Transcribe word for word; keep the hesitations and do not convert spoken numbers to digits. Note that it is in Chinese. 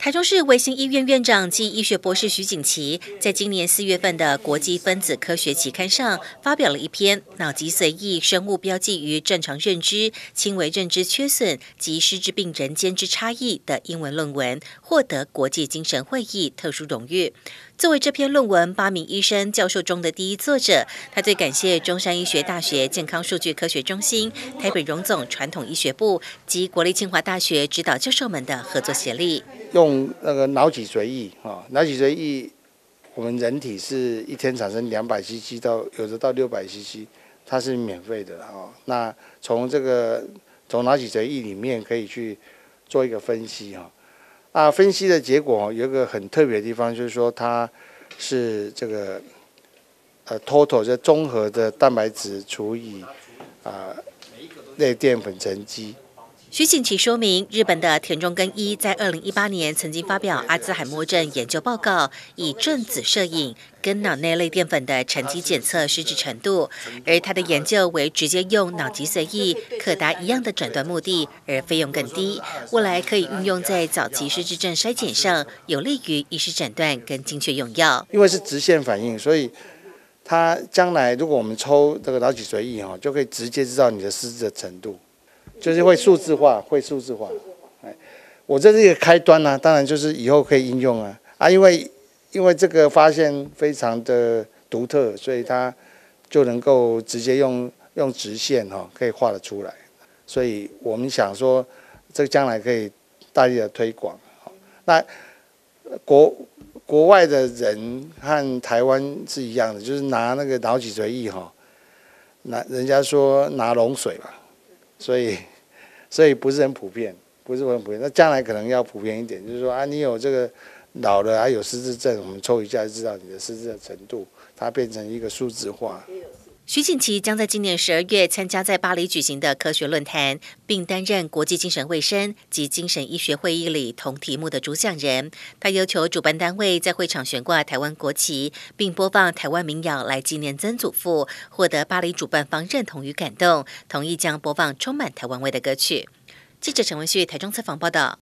台中市维新医院院长暨医学博士徐锦旗，在今年四月份的国际分子科学期刊上发表了一篇脑脊髓液生物标记与正常认知、轻微认知缺损及失智病人间之差异的英文论文，获得国际精神会议特殊荣誉。作为这篇论文八名医生教授中的第一作者，他最感谢中山医学大学健康数据科学中心、台北荣总传统医学部及国立清华大学指导教授们的合作协力。 用那个脑脊髓液啊，脑脊髓液，我们人体是一天产生两百 C C 到有的到六百 C C， 它是免费的啊。那从这个从脑脊髓液里面可以去做一个分析哈。啊，分析的结果有一个很特别的地方，就是说它是这个呃 total 这综合的蛋白质除以啊类淀粉沉积。 徐锦旗说明，日本的田中耕一在二零一八年曾经发表阿兹海默症研究报告，以正子摄影跟脑内类淀粉的沉积检测失智程度，而他的研究为直接用脑脊髓液，可达一样的诊断目的，而费用更低，未来可以运用在早期失智症筛检上，有利于医师诊断跟精确用药。 因为是直线反应，所以它将来如果我们抽这个脑脊髓液哈，就可以直接知道你的失智的程度。就是会数字化，会数字化。哎，我这是一个开端啊，当然就是以后可以应用啊啊，因为因为这个发现非常的独特，所以它就能够直接用用直线哈、哦，可以画得出来。所以我们想说，这个将来可以大力的推广。那国国外的人和台湾是一样的，就是拿那个脑脊髓液哈，拿人家说拿龙水吧。所以，所以不是很普遍，不是很普遍。那将来可能要普遍一点，就是说啊，你有这个老了还有失智症，我们抽一下就知道你的失智的程度，它变成一个数字化。 徐锦旗将在今年十二月参加在巴黎举行的科学论坛，并担任国际精神卫生及精神医学会议里同题目的主讲人。他要求主办单位在会场悬挂台湾国旗，并播放台湾民谣来纪念曾祖父，获得巴黎主办方认同与感动，同意将播放充满台湾味的歌曲。记者陈文旭台中采访报道。